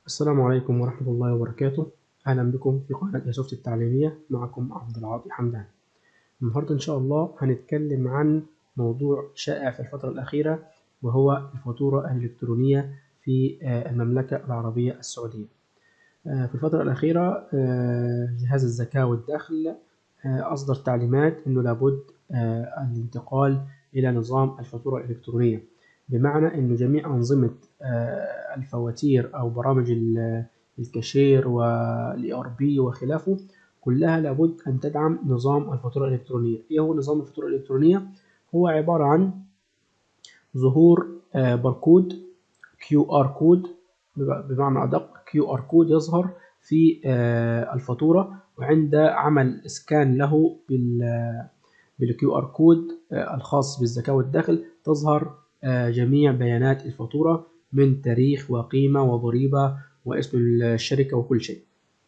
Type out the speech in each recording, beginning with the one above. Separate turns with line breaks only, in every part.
السلام عليكم ورحمة الله وبركاته. أهلا بكم في قناة ياسوفت التعليمية. معكم عبد العاطي حمدان. النهاردة إن شاء الله هنتكلم عن موضوع شائع في الفترة الأخيرة، وهو الفاتورة الإلكترونية في المملكة العربية السعودية. في الفترة الأخيرة جهاز الزكاة والدخل أصدر تعليمات أنه لابد الانتقال إلى نظام الفاتورة الإلكترونية، بمعنى أنه جميع أنظمة الفواتير أو برامج الكاشير والERP وخلافه كلها لابد أن تدعم نظام الفاتورة الإلكترونية. إيه هو نظام الفاتورة الإلكترونية؟ هو عبارة عن ظهور باركود QR كود، بمعنى أدق QR كود يظهر في الفاتورة، وعند عمل اسكان له بالQR كود الخاص بالزكاة والدخل تظهر جميع بيانات الفاتورة من تاريخ وقيمة وضريبة واسم الشركة وكل شيء.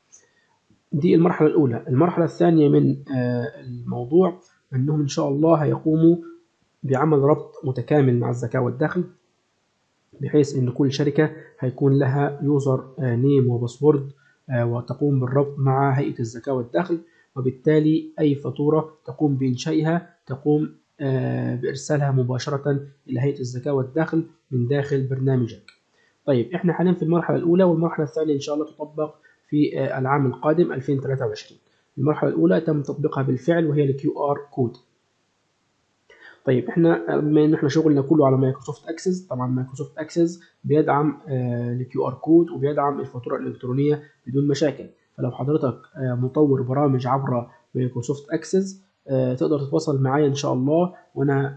دي المرحلة الأولى. المرحلة الثانية من الموضوع أنهم إن شاء الله هيقوموا بعمل ربط متكامل مع الزكاة والدخل، بحيث أن كل شركة هيكون لها يوزر نيم وباسورد وتقوم بالربط مع هيئة الزكاة والدخل، وبالتالي أي فاتورة تقوم بإنشائها تقوم بإرسالها مباشرة إلى هيئة الزكاة والدخل من داخل برنامجك. طيب إحنا حاليا في المرحلة الأولى، والمرحلة الثانية إن شاء الله تطبق في العام القادم 2023. المرحلة الأولى تم تطبيقها بالفعل وهي الQR كود. طيب احنا بما ان احنا شغلنا كله على مايكروسوفت اكسس، طبعا مايكروسوفت اكسس بيدعم الكيو ار كود وبيدعم الفاتوره الالكترونيه بدون مشاكل. فلو حضرتك مطور برامج عبر مايكروسوفت اكسس تقدر تتواصل معايا ان شاء الله، وانا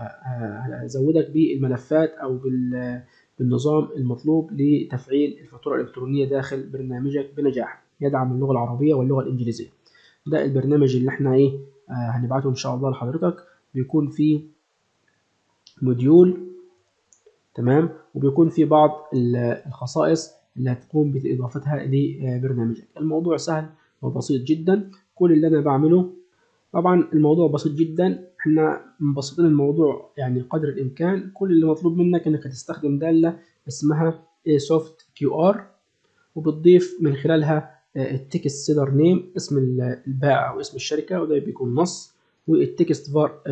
هزودك بالملفات او بالنظام المطلوب لتفعيل الفاتوره الالكترونيه داخل برنامجك بنجاح. يدعم اللغه العربيه واللغه الانجليزيه. ده البرنامج اللي احنا هنبعته ان شاء الله لحضرتك. بيكون فيه موديول، تمام، وبيكون فيه بعض الخصائص اللي هتقوم بإضافتها لبرنامجك. الموضوع سهل وبسيط جدا. كل اللي أنا بعمله، طبعا الموضوع بسيط جدا، احنا مبسطين الموضوع يعني قدر الإمكان. كل اللي مطلوب منك إنك تستخدم دالة اسمها سوفت كيو ار، وبتضيف من خلالها التكست سيلر نيم، اسم البائع أو اسم الشركة، وده بيكون نص، والتكست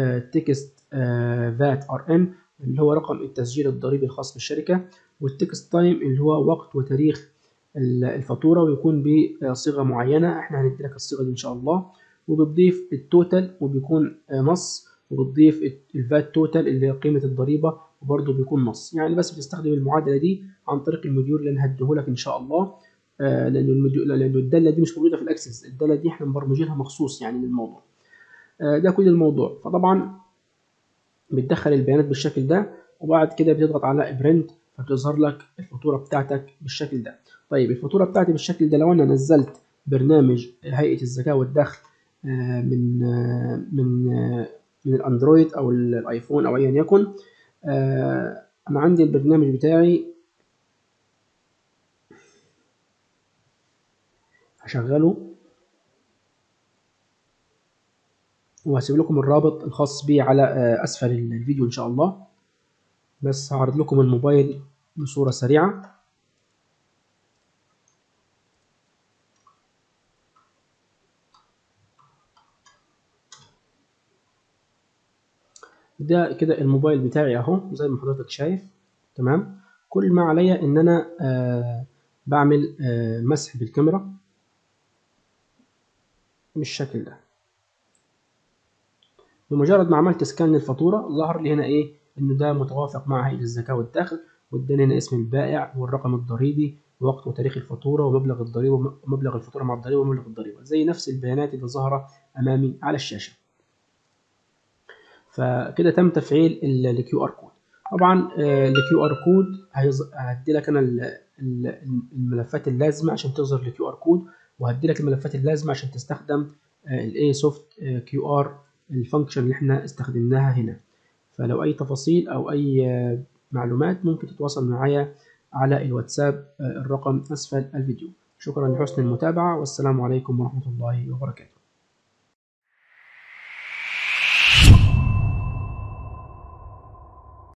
فات ار ان اللي هو رقم التسجيل الضريبي الخاص بالشركة، والتكست تايم اللي هو وقت وتاريخ الفاتورة، ويكون بصيغة معينة. احنا هندي لك الصيغة دي ان شاء الله. وبتضيف التوتال وبيكون نص، وبتضيف الفات توتال اللي هي قيمة الضريبة وبرضه بيكون نص. يعني بس بتستخدم المعادلة دي عن طريق الموديول اللي انا هديهولك ان شاء الله، لأن الدالة دي مش موجودة في الأكسس. الدالة دي احنا مبرمجينها مخصوص يعني للموضوع ده. كل الموضوع. فطبعا بتدخل البيانات بالشكل ده، وبعد كده بتضغط على برنت فبتظهر لك الفاتورة بتاعتك بالشكل ده. طيب الفاتورة بتاعتي بالشكل ده، لو أنا نزلت برنامج هيئة الزكاة والدخل من الأندرويد أو الآيفون أو أيا يكن، أنا عندي البرنامج بتاعي هشغله، وهسيب لكم الرابط الخاص بيه على أسفل الفيديو إن شاء الله. بس هعرض لكم الموبايل بصورة سريعة. ده كده الموبايل بتاعي اهو زي ما حضرتك شايف، تمام. كل ما عليا ان انا بعمل مسح بالكاميرا بالشكل ده. بمجرد ما عملت سكان للفاتورة ظهر لي هنا انه ده متوافق مع هيئة الزكاة والدخل، واداني هنا اسم البائع والرقم الضريبي ووقت وتاريخ الفاتورة ومبلغ الضريبة ومبلغ الفاتورة مع الضريبة ومبلغ الضريبة، زي نفس البيانات اللي ظاهرة امامي على الشاشة. فكده تم تفعيل الكيو ار كود. طبعا الكيو ار كود هدي لك انا الملفات اللازمه عشان تظهر الكيو ار كود، وهدي لك الملفات اللازمه عشان تستخدم الاي سوفت كيو ار الفانكشن اللي احنا استخدمناها هنا. فلو اي تفاصيل او اي معلومات ممكن تتواصل معايا على الواتساب، الرقم اسفل الفيديو. شكرا لحسن المتابعه، والسلام عليكم ورحمه الله وبركاته.